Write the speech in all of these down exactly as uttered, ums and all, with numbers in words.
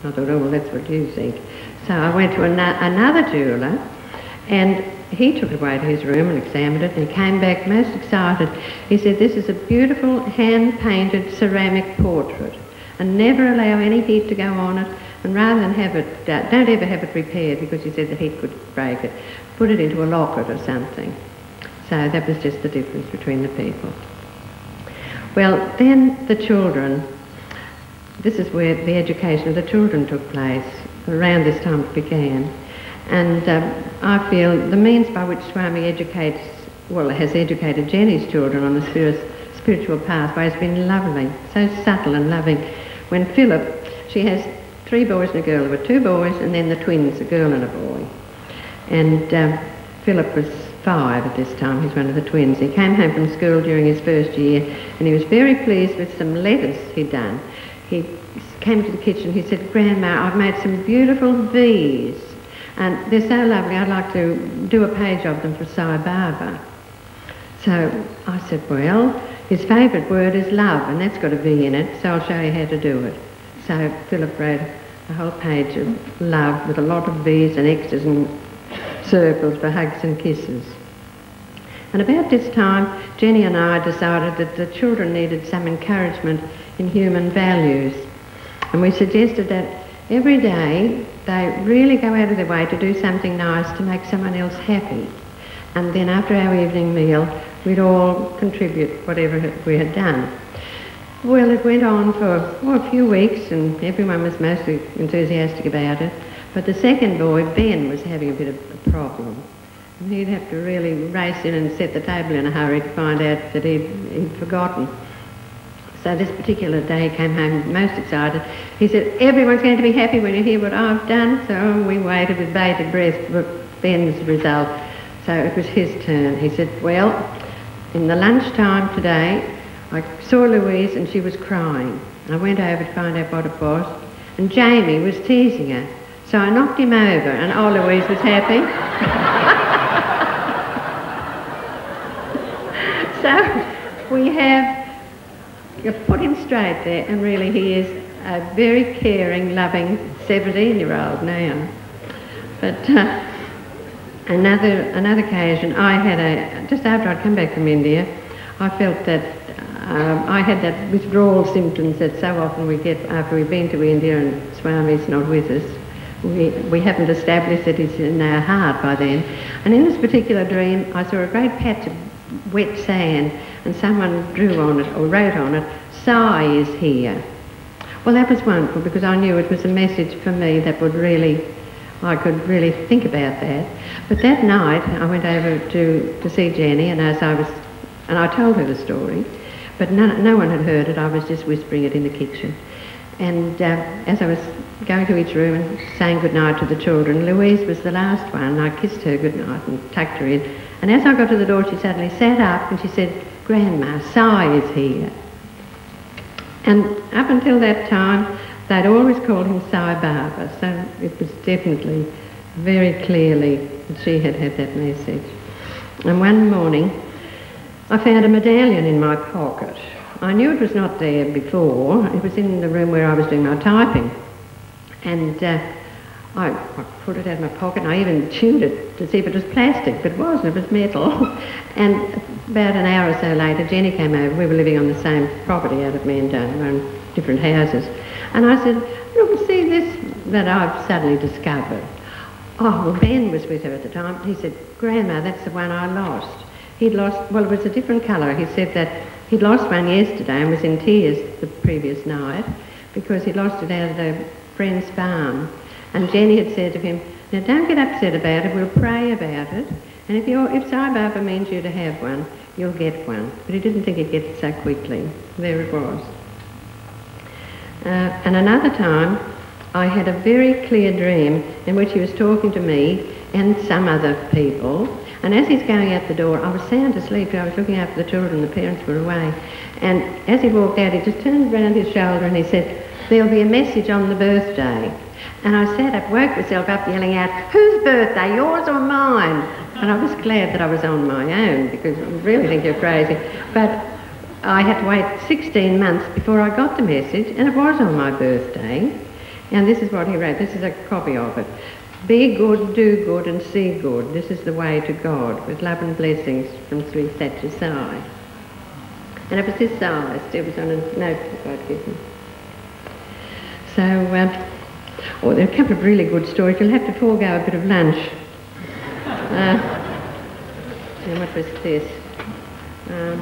I thought, oh, well, that's what you think. So I went to an another jeweller, and he took it away to his room and examined it, and he came back most excited. He said, this is a beautiful hand-painted ceramic portrait, and never allow any heat to go on it, and rather than have it, uh, don't ever have it repaired, because he said the heat could break it. Put it into a locket or something. So that was just the difference between the people. Well, then the children, this is where the education of the children took place. Around this time it began. And um, I feel the means by which Swami educates, well, has educated Jenny's children on the spirit, spiritual pathway has been lovely, so subtle and loving. When Philip, she has three boys and a girl. There were two boys and then the twins, a girl and a boy. And um, Philip was five at this time. He's one of the twins. He came home from school during his first year and he was very pleased with some letters he'd done. He came to the kitchen, he said, Grandma, I've made some beautiful V's and they're so lovely, I'd like to do a page of them for Sai Baba. So I said, well, his favourite word is love and that's got a V in it, so I'll show you how to do it. So Philip wrote a whole page of love with a lot of V's and X's and circles for hugs and kisses. And about this time, Jenny and I decided that the children needed some encouragement in human values. And we suggested that every day they really go out of their way to do something nice to make someone else happy. And then after our evening meal, we'd all contribute whatever we had done. Well, it went on for oh, a few weeks and everyone was mostly enthusiastic about it. But the second boy, Ben, was having a bit of a problem. And he'd have to really race in and set the table in a hurry to find out that he'd, he'd forgotten. So this particular day he came home most excited. He said, everyone's going to be happy when you hear what I've done. So we waited with bated breath for Ben's result. So it was his turn. He said, well, in the lunchtime today, I saw Louise and she was crying. I went over to find out what it was, and Jamie was teasing her. So I knocked him over, and oh, Louise was happy. So we have put him straight there, and really he is a very caring, loving seventeen-year-old now. But uh, another another occasion, I had a just after I'd come back from India, I felt that um, I had that withdrawal symptoms that so often we get after we've been to India and Swami's not with us. We, we haven't established that it's in our heart by then. And in this particular dream, I saw a great patch of wet sand and someone drew on it, or wrote on it, Sai is here. Well, that was wonderful because I knew it was a message for me that would really, I could really think about that. But that night, I went over to, to see Jenny, and as I was, and I told her the story, but no, no one had heard it. I was just whispering it in the kitchen. And uh, as I was going to each room and saying goodnight to the children, Louise was the last one. I kissed her goodnight and tucked her in. And as I got to the door, she suddenly sat up and she said, Grandma, Sai is here. And up until that time, they'd always called him Sai Baba, so it was definitely, very clearly that she had had that message. And one morning, I found a medallion in my pocket. I knew it was not there before. It was in the room where I was doing my typing. And uh, I, I put it out of my pocket and I even tuned it to see if it was plastic, but it wasn't, it was metal. And about an hour or so later, Jenny came over. We were living on the same property out of Mendon, on different houses. And I said, look, see this that I've suddenly discovered. Oh, well, Ben was with her at the time. He said, Grandma, that's the one I lost. He'd lost, well, it was a different colour. He said that he'd lost one yesterday and was in tears the previous night because he'd lost it out of a friend's farm. And Jenny had said to him, now don't get upset about it, we'll pray about it. And if, you're, if Sai Baba means you to have one, you'll get one. But he didn't think he'd get it so quickly. There it was. Uh, and another time, I had a very clear dream in which he was talking to me and some other people. And as he's going out the door, I was sound asleep. I was looking after the children, the parents were away. And as he walked out, he just turned around his shoulder and he said, there'll be a message on the birthday. And I sat up, woke myself up yelling out, whose birthday, yours or mine? And I was glad that I was on my own because I really think you're crazy. But I had to wait sixteen months before I got the message, and it was on my birthday. And this is what he wrote. This is a copy of it. Be good, do good, and see good. This is the way to God, with love and blessings from Sweet Thatcher Si. And it was his soloist. It was on a notebook I'd given. So, um, oh, there are a couple of really good stories. You'll have to forego a bit of lunch. Uh, and what was this? Um,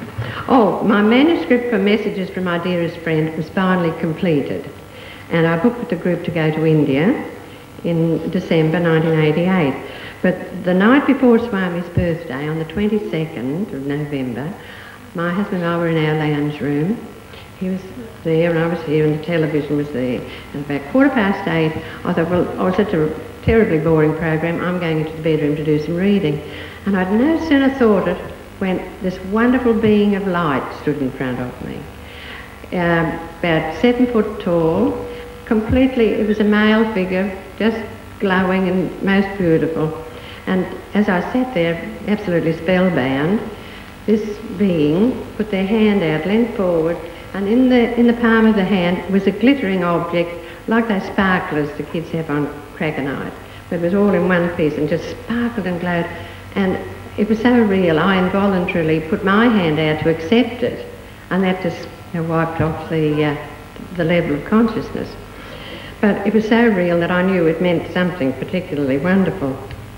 oh, my manuscript for Messages from My Dearest Friend was finally completed. And I booked with the group to go to India in December nineteen eighty-eight. But the night before Swami's birthday, on the twenty-second of November, my husband and I were in our lounge room. He was there and I was here and the television was there. And about quarter past eight, I thought, well, I was such a terribly boring program, I'm going into the bedroom to do some reading. And I'd no sooner thought it when this wonderful being of light stood in front of me. Um, about seven foot tall, completely, it was a male figure, just glowing and most beautiful. And as I sat there, absolutely spellbound, this being put their hand out, leant forward, and in the in the palm of the hand was a glittering object, like those sparklers the kids have on cracker night. But it was all in one piece and just sparkled and glowed. And it was so real, I involuntarily put my hand out to accept it, and that just you know, wiped off the, uh, the level of consciousness. But it was so real that I knew it meant something particularly wonderful.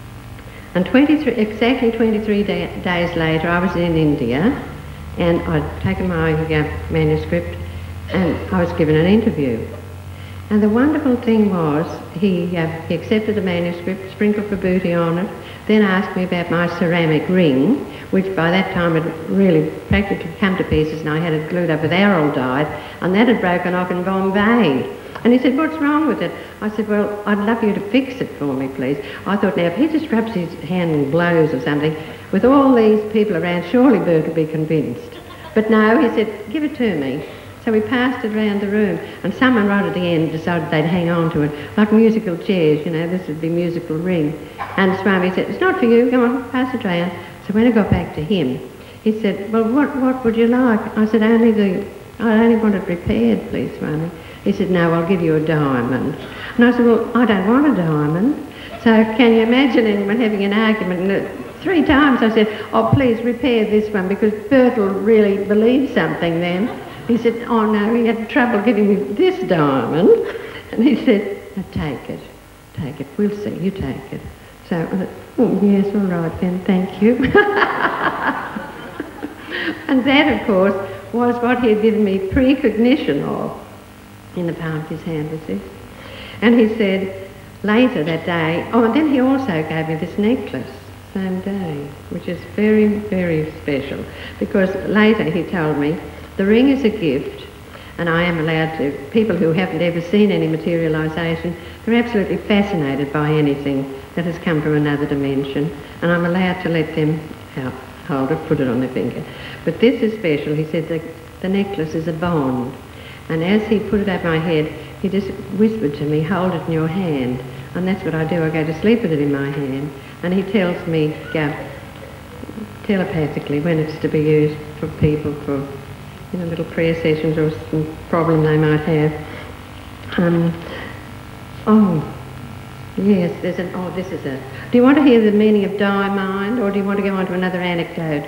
And twenty-three, exactly twenty-three da days later, I was in India, and I'd taken my uh, manuscript, and I was given an interview. And the wonderful thing was, he, uh, he accepted the manuscript, sprinkled vibhuti on it, then asked me about my ceramic ring, which by that time had really practically come to pieces, and I had it glued up with aril dyed, and that had broken off in Bombay. And he said, what's wrong with it? I said, well, I'd love you to fix it for me, please. I thought, now, if he just rubs his hand and blows or something, with all these people around, surely Bert would be convinced. But no, he said, give it to me. So we passed it around the room, and someone right at the end decided they'd hang on to it, like musical chairs, you know, this would be musical ring. And Swami said, it's not for you, go on, pass it round. So when I got back to him, he said, well, what, what would you like? I said, only the, I only want it repaired, please, Swami. He said, no, I'll give you a diamond. And I said, well, I don't want a diamond. So can you imagine anyone having an argument? And three times I said, oh, please repair this one, because Bert will really believe something then. He said, oh no, he had trouble getting me this diamond. And he said, no, take it, take it, we'll see, you take it. So I thought, oh yes, all right then, thank you. And that, of course, was what he had given me precognition of. In the palm of his hand was this. And he said later that day, oh, and then he also gave me this necklace, same day, which is very, very special, because later he told me, the ring is a gift, and I am allowed to, people who haven't ever seen any materialisation, they're absolutely fascinated by anything that has come from another dimension, and I'm allowed to let them out, hold it, put it on their finger. But this is special. He said the, the necklace is a bond. And as he put it at my head, he just whispered to me, hold it in your hand. And that's what I do. I go to sleep with it in my hand. And he tells me uh, telepathically when it's to be used for people for, you know, little prayer sessions or some problem they might have. Um, oh, yes, there's an, oh, this is a, do you want to hear the meaning of diamond, or do you want to go on to another anecdote?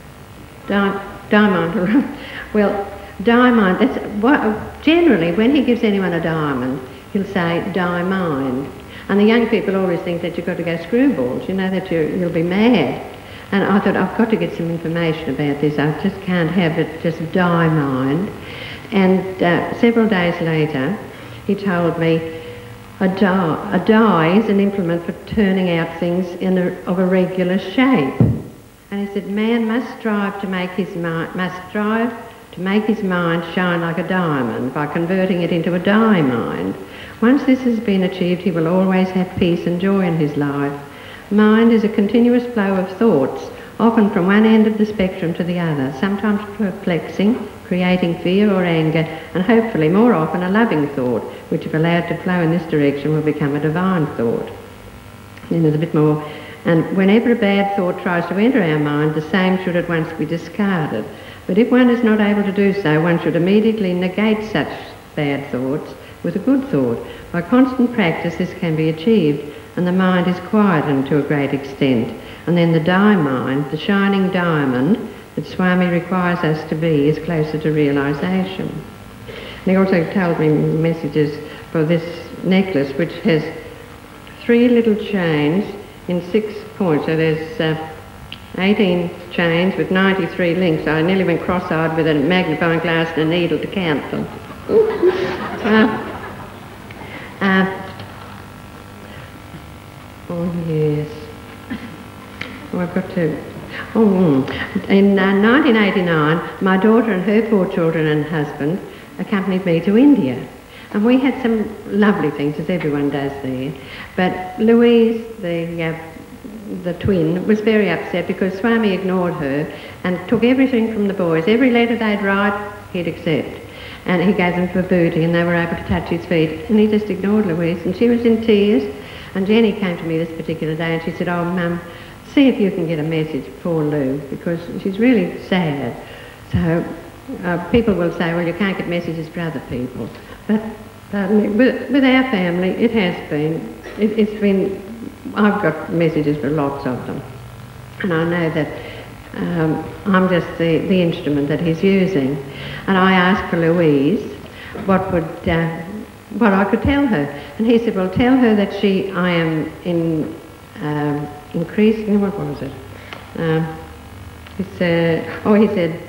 Di diamond, well, diamond, that's what, generally when he gives anyone a diamond, he'll say, die mind. And the young people always think that you've got to go screwballs, you know, that you're, you'll be mad. And I thought, I've got to get some information about this. I just can't have it just die mind. And uh, several days later, he told me, a die, a die is an implement for turning out things in a, of a regular shape. And he said, man must strive to make his mind, must strive to make his mind shine like a diamond by converting it into a die mind. Once this has been achieved, he will always have peace and joy in his life. Mind is a continuous flow of thoughts, often from one end of the spectrum to the other, sometimes perplexing, creating fear or anger, and hopefully more often a loving thought, which if allowed to flow in this direction will become a divine thought. Then there's a bit more. And whenever a bad thought tries to enter our mind, the same should at once be discarded. But if one is not able to do so, one should immediately negate such bad thoughts, with a good thought. By constant practice this can be achieved, and the mind is quietened to a great extent. And then the di-mind, the shining diamond that Swami requires us to be, is closer to realisation. And he also told me messages for this necklace, which has three little chains in six points. So there's uh, eighteen chains with ninety-three links. I nearly went cross-eyed with a magnifying glass and a needle to count them. uh, uh, oh yes. Oh, I've got to. Oh, in uh, nineteen eighty-nine, my daughter and her four children and husband accompanied me to India. And we had some lovely things, as everyone does there. But Louise, the, uh, the twin, was very upset because Swami ignored her and took everything from the boys. Every letter they'd write, he'd accept. And he gave them vibhuti and they were able to touch his feet. And he just ignored Louise. And she was in tears. And Jenny came to me this particular day and she said, oh, Mum, see if you can get a message for Lou, because she's really sad. So uh, people will say, well, you can't get messages for other people. But pardon me, with, with our family, it has been, it, it's been, I've got messages for lots of them. And I know that um, I'm just the, the instrument that he's using. And I asked for Louise what would, uh, what I could tell her. And he said, well, tell her that she, I am in, um, increasing, what was it? Um, he said, oh, he said,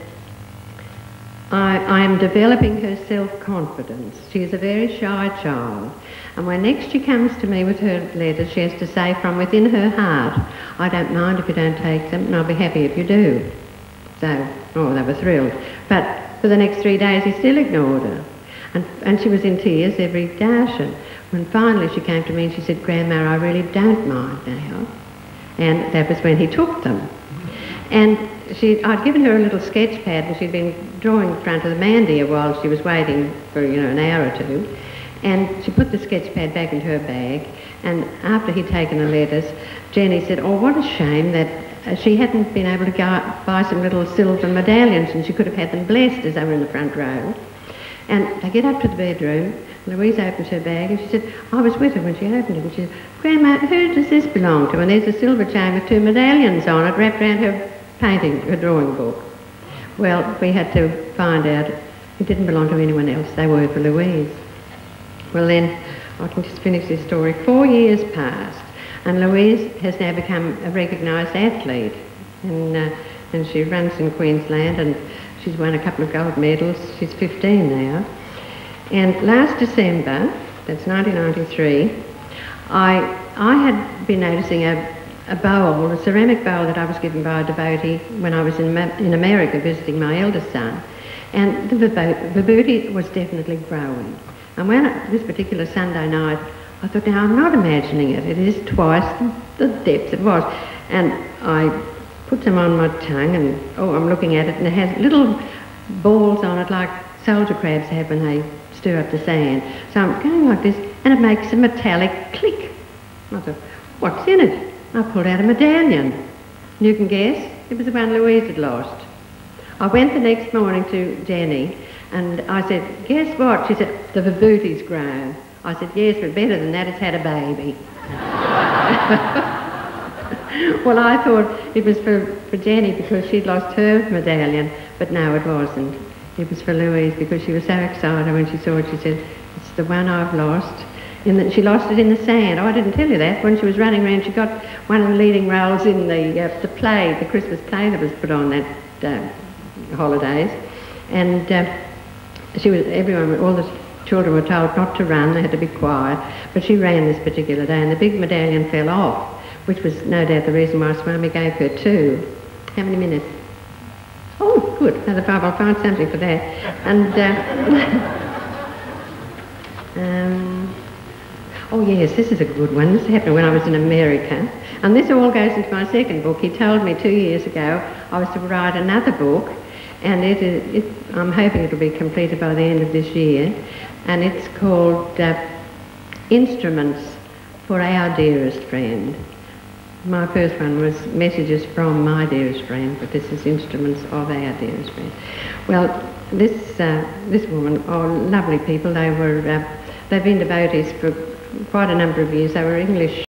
I, I am developing her self-confidence. She is a very shy child. And when next she comes to me with her letters, she has to say from within her heart, I don't mind if you don't take them, and I'll be happy if you do. So, oh, they were thrilled. But for the next three days, he still ignored her. And, and she was in tears every dash. And when finally she came to me and she said, Grandma, I really don't mind now. And that was when he took them. And she, I'd given her a little sketch pad and she'd been drawing in front of the mandir while she was waiting for, you know, an hour or two. And she put the sketch pad back into her bag, and after he'd taken the letters, Jenny said, oh, what a shame that uh, she hadn't been able to go out, buy some little silver medallions, and she could have had them blessed as they were in the front row. And they get up to the bedroom, Louise opens her bag, and she said, I was with her when she opened it, and she said, Grandma, who does this belong to? And there's a silver chain with two medallions on it wrapped around her painting, her drawing book. Well, we had to find out it didn't belong to anyone else. They were for Louise. Well then, I can just finish this story. Four years passed, and Louise has now become a recognised athlete. And, uh, and she runs in Queensland, and she's won a couple of gold medals. She's fifteen now. And last December, that's nineteen ninety-three, I, I had been noticing a a bowl, a ceramic bowl that I was given by a devotee when I was in, in America visiting my eldest son. And the vibhuti was definitely growing. And when I, this particular Sunday night, I thought, now I'm not imagining it, it is twice the, the depth it was. And I put some on my tongue and, oh, I'm looking at it, and it has little balls on it like soldier crabs have when they stir up the sand. So I'm going like this, and it makes a metallic click. I thought, what's in it? I pulled out a medallion. You can guess, it was the one Louise had lost. I went the next morning to Jenny and I said, guess what? She said, the vibhuti's grown. I said, yes, but better than that, it's had a baby. Well, I thought it was for, for Jenny because she'd lost her medallion, but no, it wasn't. It was for Louise because she was so excited when she saw it. She said, it's the one I've lost. In the, she lost it in the sand. Oh, I didn't tell you that. When she was running around, she got one of the leading roles in the uh, the play, the Christmas play that was put on that uh, holidays. And uh, she was, everyone, all the children were told not to run, they had to be quiet. But she ran this particular day, and the big medallion fell off, which was no doubt the reason why Swami gave her two. How many minutes? Oh, good. Another five. I'll find something for that. And. Uh, um, Oh yes, this is a good one. This happened when I was in America. And this all goes into my second book. He told me two years ago I was to write another book, and it is, it, I'm hoping it'll be completed by the end of this year. And it's called uh, Instruments for Our Dearest Friend. My first one was Messages from My Dearest Friend, but this is Instruments of Our Dearest Friend. Well, this, uh, this woman, oh, lovely people, they were... Uh, they've been devotees for quite a number of years. They were English